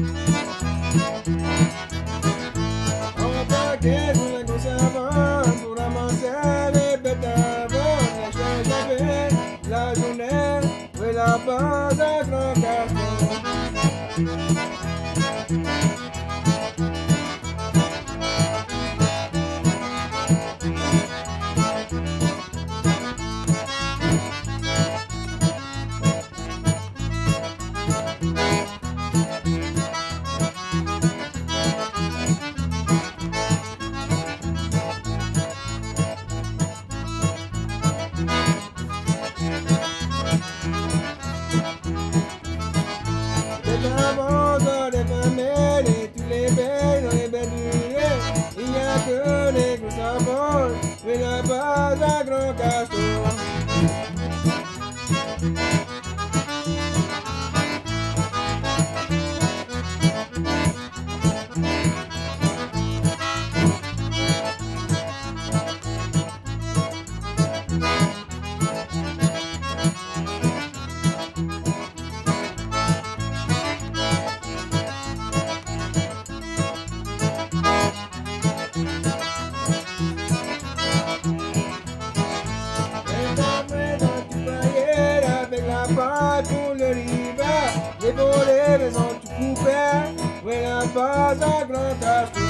On paquet pour la grosse savane, pour ramasser les bêtes avant. J'avais la journée, oui la base à grand carton. Il n'y a que des gros savons, mais la base à grand castor. Pour le river, les volets, les ont tout coupé, ouais la base à grand castor.